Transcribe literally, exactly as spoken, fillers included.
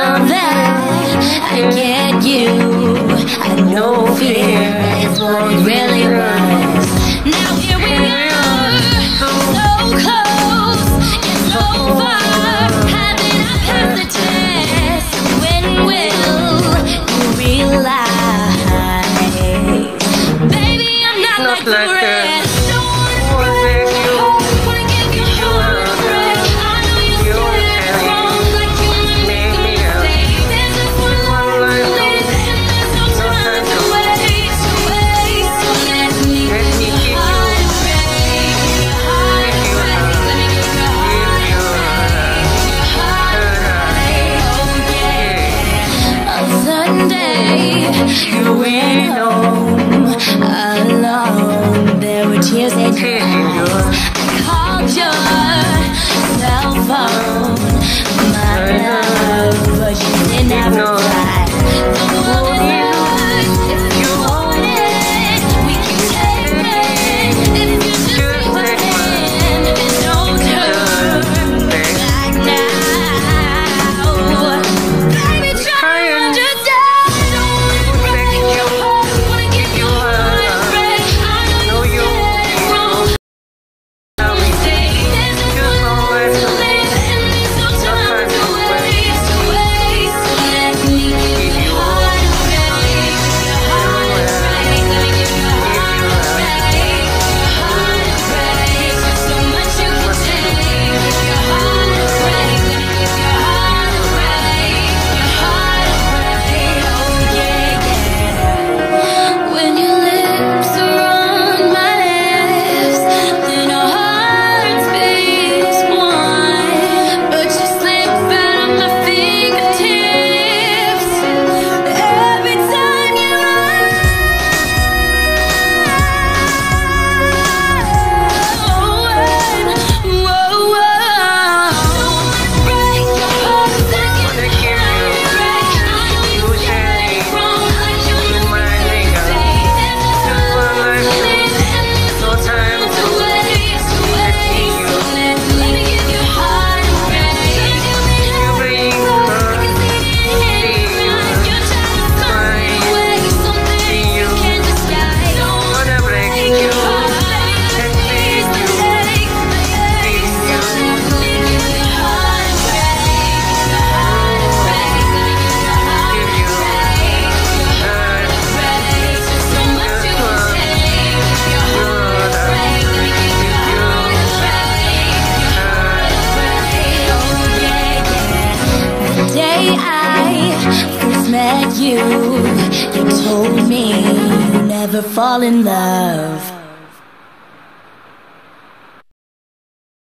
now that I get you, I know fear is what it really was. Now here we are, so close and so far. Haven't I passed the test? When will you realize, baby, I'm not, not like the like rest. You went home alone. There were tears in your eyes. I called your cell phone, my love, but you didn't have a reply. The world is yours if you want it. We can take it if you just take my hand. There's no turn back now. Baby, try to understand. You, you told me you never fall in love.